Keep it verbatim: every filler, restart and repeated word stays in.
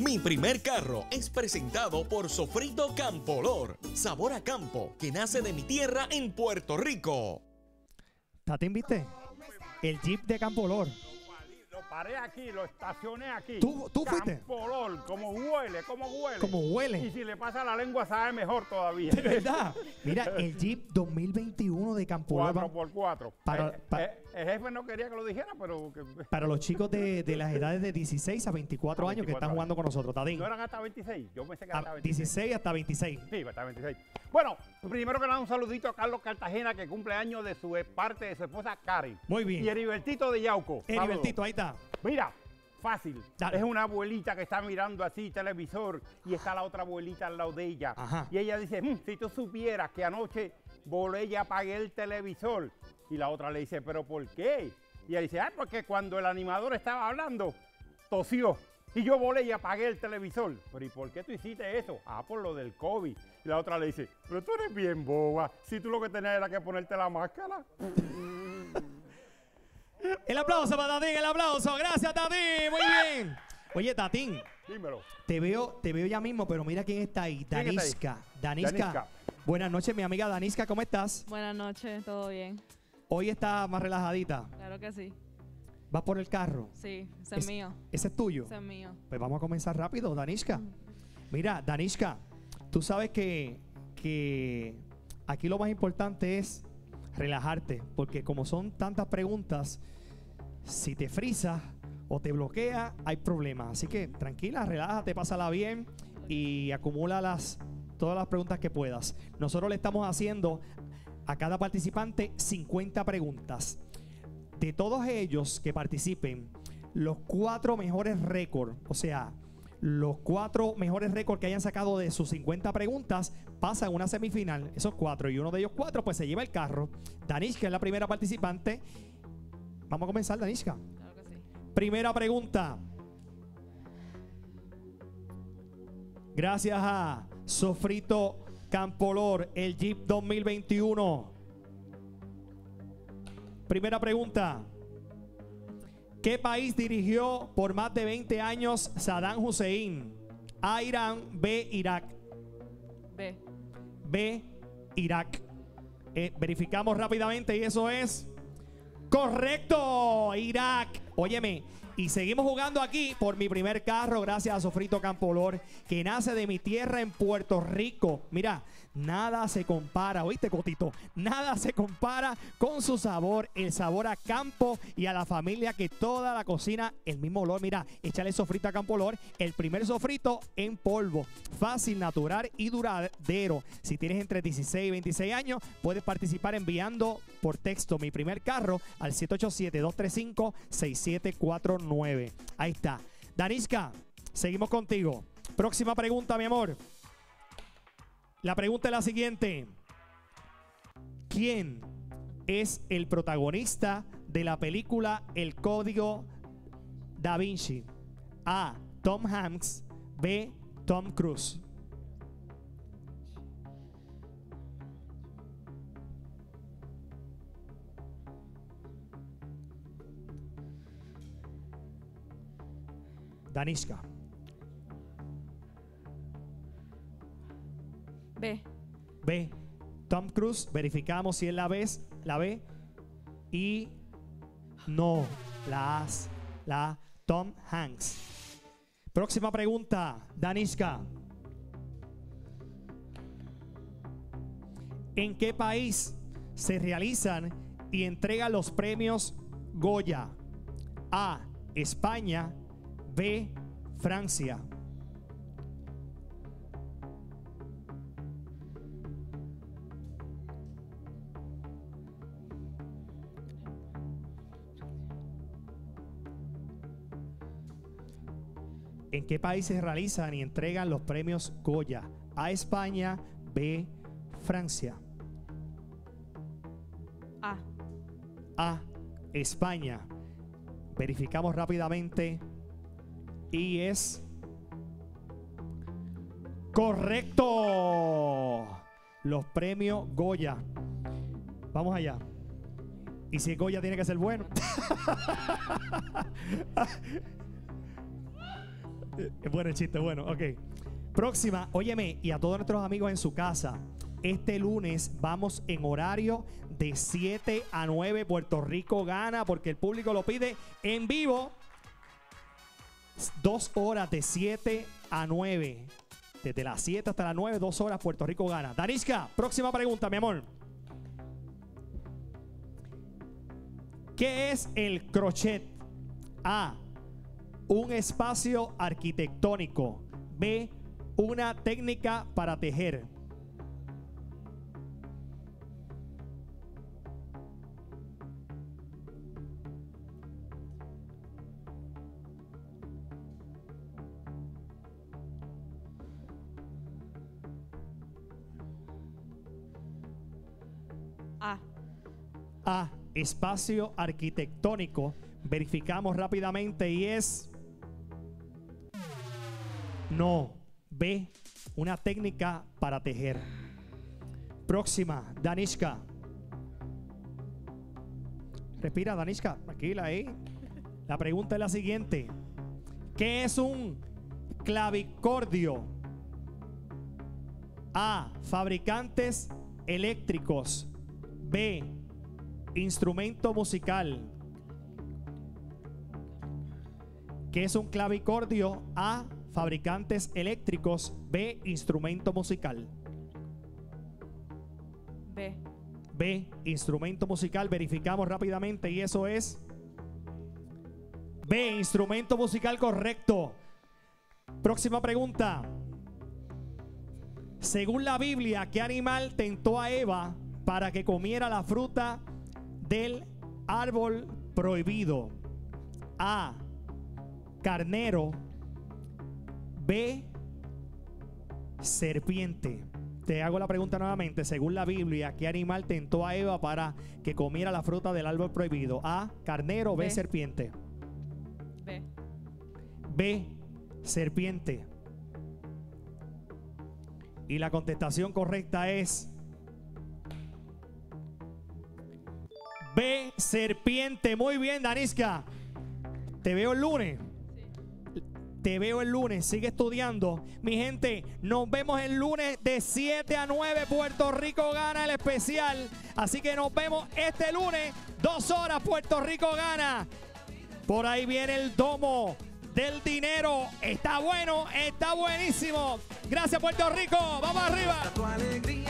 Mi primer carro es presentado por Sofrito Campolor. Sabor a campo que nace de mi tierra en Puerto Rico. Tatín, ¿viste? El Jeep de Campolor. Lo paré aquí, lo estacioné aquí. ¿Tú, tú fuiste? Campolor, como huele, como huele. Como huele. Y si le pasa la lengua sabe mejor todavía. De verdad. Mira, el Jeep dos mil veintiuno de Campolor. cuatro por cuatro. Para, eh, pa- eh, el jefe no quería que lo dijera, pero... Que, para los chicos de, de las edades de dieciséis a veinticuatro A años que están veinticuatro jugando con nosotros, Tatín. ¿no eran hasta veintiséis? Yo pensé que era hasta A veintiséis. dieciséis hasta veintiséis. Sí, hasta veintiséis. Bueno, primero que nada un saludito a Carlos Cartagena, que cumple años de su parte de su esposa Karen. Muy bien. Y Heribertito de Yauco. Saludos. Heribertito, ahí está. Mira, fácil. Dale. Es una abuelita que está mirando así televisor y está la otra abuelita al lado de ella. Ajá. Y ella dice, "Mm, si tú supieras que anoche volé y apagué el televisor." Y la otra le dice, ¿pero por qué? Y ella dice, ah, porque cuando el animador estaba hablando, tosió. Y yo volé y apagué el televisor. Pero ¿y por qué tú hiciste eso? Ah, por lo del COVID. Y la otra le dice, pero tú eres bien boba. Si tú lo que tenías era que ponerte la máscara. El aplauso para Tatín, el aplauso. Gracias, Tatín. Muy bien. Oye, Tatín, Dímelo. te veo, te veo ya mismo, pero mira quién está ahí. ¿Quién está ahí? Daniska. Daniska. Daniska. Buenas noches, mi amiga Daniska. ¿Cómo estás? Buenas noches, ¿todo bien? Hoy está más relajadita. Claro que sí. ¿Vas por el carro? Sí, ese es, Es- mío. ¿Ese es tuyo? Ese es mío. Pues vamos a comenzar rápido, Daniska. Mira, Daniska, tú sabes que, que aquí lo más importante es relajarte, porque como son tantas preguntas, si te frizas o te bloquea, hay problemas. Así que tranquila, relájate, pásala bien y acumula las, todas las preguntas que puedas. Nosotros le estamos haciendo a cada participante cincuenta preguntas. De todos ellos que participen, los cuatro mejores récords, o sea, los cuatro mejores récords que hayan sacado de sus cincuenta preguntas, pasan a una semifinal. Esos cuatro, y uno de ellos cuatro, pues se lleva el carro. Danishka es la primera participante. Vamos a comenzar, Danishka. Claro que sí. Primera pregunta. Gracias a Sofrito Campolor, el Jeep dos mil veintiuno. Primera pregunta. ¿Qué país dirigió por más de veinte años Saddam Hussein? A, Irán, B, Irak. B. B, Irak. Eh, verificamos rápidamente y eso es correcto, Irak. Óyeme, y seguimos jugando aquí por mi primer carro, gracias a Sofrito Campolor, que nace de mi tierra en Puerto Rico. Mira, nada se compara, ¿oíste, Cotito? Nada se compara con su sabor, el sabor a campo y a la familia, que toda la cocina, el mismo olor. Mira, échale sofrito a Campolor, el primer sofrito en polvo, fácil, natural y duradero. Si tienes entre dieciséis y veintiséis años, puedes participar enviando por texto mi primer carro al siete ocho siete, dos tres cinco, seis siete cuatro nueve. Ahí está. Danishka, seguimos contigo. Próxima pregunta, mi amor. La pregunta es la siguiente. ¿Quién es el protagonista de la película El Código Da Vinci? A, Tom Hanks. B, Tom Cruise. Danishka. B. B, Tom Cruise. Verificamos si es la B, la B. Y no, la A, la A, Tom Hanks. Próxima pregunta, Danishka. ¿En qué país se realizan y entregan los premios Goya? A, España. B, Francia. ¿En qué país se realizan y entregan los premios Goya? A, España. B, Francia. A. A, España. Verificamos rápidamente y es correcto. Los premios Goya. Vamos allá. Y si es Goya tiene que ser bueno. Es bueno el chiste, bueno, ok. Próxima, óyeme, y a todos nuestros amigos en su casa, este lunes vamos en horario de siete a nueve. Puerto Rico gana porque el público lo pide en vivo. Dos horas de siete a nueve. Desde las siete hasta las nueve, dos horas, Puerto Rico gana. Danishka, próxima pregunta, mi amor. ¿Qué es el crochet? A. Un espacio arquitectónico. B. Una técnica para tejer. A. A. Espacio arquitectónico. Verificamos rápidamente y es... No. B. Una técnica para tejer. Próxima, Danishka. Respira, Danishka. Tranquila ahí. La pregunta es la siguiente. ¿Qué es un clavicordio? A. Fabricantes eléctricos. B. Instrumento musical. ¿Qué es un clavicordio? A. Fabricantes eléctricos. B. Instrumento musical. B. B. Instrumento musical. Verificamos rápidamente y eso es B. Instrumento musical, correcto. Próxima pregunta. Según la Biblia, ¿qué animal tentó a Eva para que comiera la fruta del árbol prohibido? A. Carnero. B. Serpiente. Te hago la pregunta nuevamente. Según la Biblia, ¿qué animal tentó a Eva para que comiera la fruta del árbol prohibido? A. Carnero. B. B. Serpiente. B. B. Serpiente. Y la contestación correcta es B. Serpiente. Muy bien, Danishka. Te veo el lunes. Te veo el lunes, sigue estudiando. Mi gente, nos vemos el lunes de siete a nueve. Puerto Rico gana el especial. Así que nos vemos este lunes, dos horas, Puerto Rico gana. Por ahí viene el domo del dinero. Está bueno, está buenísimo. Gracias, Puerto Rico. Vamos arriba.